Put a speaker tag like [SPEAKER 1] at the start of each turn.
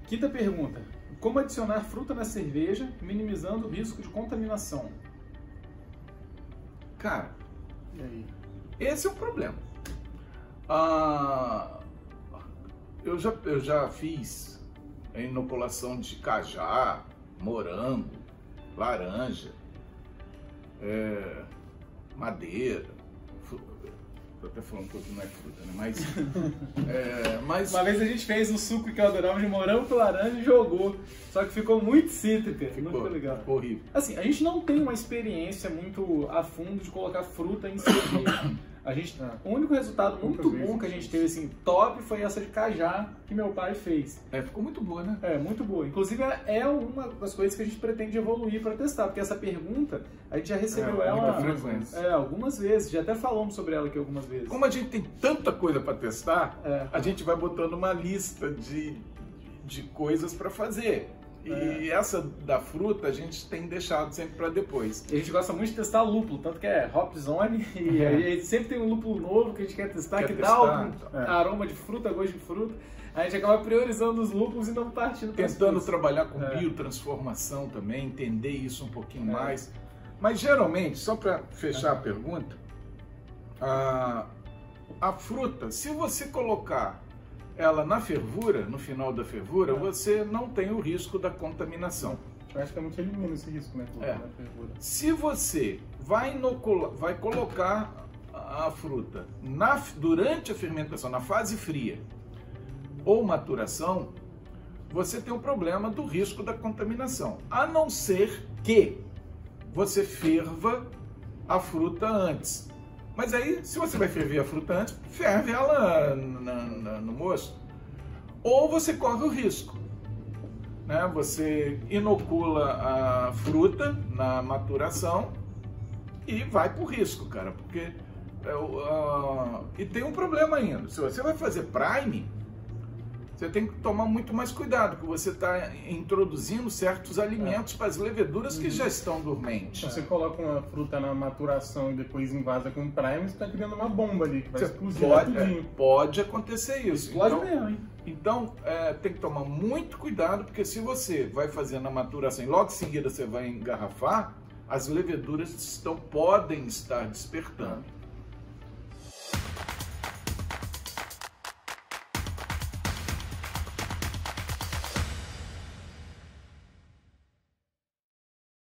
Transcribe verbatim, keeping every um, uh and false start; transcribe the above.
[SPEAKER 1] Quinta pergunta. Como adicionar fruta na cerveja, minimizando o risco de contaminação?
[SPEAKER 2] Cara,
[SPEAKER 1] E aí?
[SPEAKER 2] esse é o problema. Ah, eu, já, eu já fiz a inoculação de cajá, morango, laranja, é, madeira. Estou até falando que não é fruta, né? Mas, é, mas...
[SPEAKER 1] Uma vez a gente fez um suco que eu adorava de morango com laranja e jogou. Só que ficou muito cítrica,
[SPEAKER 2] Ficou,
[SPEAKER 1] não ficou legal.
[SPEAKER 2] ficou horrível.
[SPEAKER 1] Assim, a gente não tem uma experiência muito a fundo de colocar fruta em cerveja. A gente,
[SPEAKER 3] Ah,
[SPEAKER 1] o único resultado muito
[SPEAKER 3] vezes
[SPEAKER 1] bom que a gente teve, assim, top, foi essa de cajá que meu pai fez.
[SPEAKER 2] É, ficou muito boa, né?
[SPEAKER 1] É, muito boa. Inclusive, é uma das coisas que a gente pretende evoluir para testar, porque essa pergunta, a gente já recebeu
[SPEAKER 2] É,
[SPEAKER 1] ela
[SPEAKER 2] muita frequência.
[SPEAKER 1] é, algumas vezes, já até falamos sobre ela aqui algumas vezes.
[SPEAKER 2] Como a gente tem tanta coisa para testar,
[SPEAKER 1] É.
[SPEAKER 2] a gente vai botando uma lista de, de coisas para fazer. E
[SPEAKER 1] É.
[SPEAKER 2] essa da fruta a gente tem deixado sempre para depois.
[SPEAKER 1] E a gente gosta muito de testar lúpulo, tanto que é Hop Zone, e aí a gente sempre tem um lúpulo novo que a gente quer testar,
[SPEAKER 2] Quer
[SPEAKER 1] que
[SPEAKER 2] testar,
[SPEAKER 1] dá algum
[SPEAKER 2] então.
[SPEAKER 3] É.
[SPEAKER 1] aroma de fruta, gosto de fruta. A gente acaba priorizando os lúpulos e não partindo para as
[SPEAKER 2] Tentando
[SPEAKER 1] frutas.
[SPEAKER 2] trabalhar com
[SPEAKER 1] É.
[SPEAKER 2] biotransformação também, entender isso um pouquinho
[SPEAKER 1] É.
[SPEAKER 2] mais. Mas geralmente, só para fechar a pergunta, a, a fruta, se você colocar ela na fervura, no final da fervura,
[SPEAKER 1] É.
[SPEAKER 2] você não tem o risco da contaminação.
[SPEAKER 3] praticamente elimina esse risco, né?
[SPEAKER 2] É.
[SPEAKER 3] Na fervura.
[SPEAKER 2] Se você vai, inocula, vai colocar a fruta na, durante a fermentação, na fase fria ou maturação, você tem o problema do risco da contaminação, a não ser que você ferva a fruta antes. Mas aí, se você vai ferver a fruta antes, ferve ela na, na, no mosto. Ou você corre o risco, né? Você inocula a fruta na maturação e vai pro risco, cara, porque é, uh, e tem um problema ainda. Se você vai fazer prime, você tem que tomar muito mais cuidado, porque você está introduzindo certos alimentos para as leveduras que já estão dormentes.
[SPEAKER 3] Se você coloca uma fruta na maturação e depois invasa com prime, você está criando uma bomba ali que vai
[SPEAKER 2] Você
[SPEAKER 3] explodir
[SPEAKER 2] pode,
[SPEAKER 3] tudinho.
[SPEAKER 2] é, pode acontecer isso.
[SPEAKER 1] Explode
[SPEAKER 2] Então,
[SPEAKER 1] mesmo, hein?
[SPEAKER 2] Então, é, tem que tomar muito cuidado, porque se você vai fazer na maturação e logo em seguida você vai engarrafar, as leveduras estão, podem estar despertando.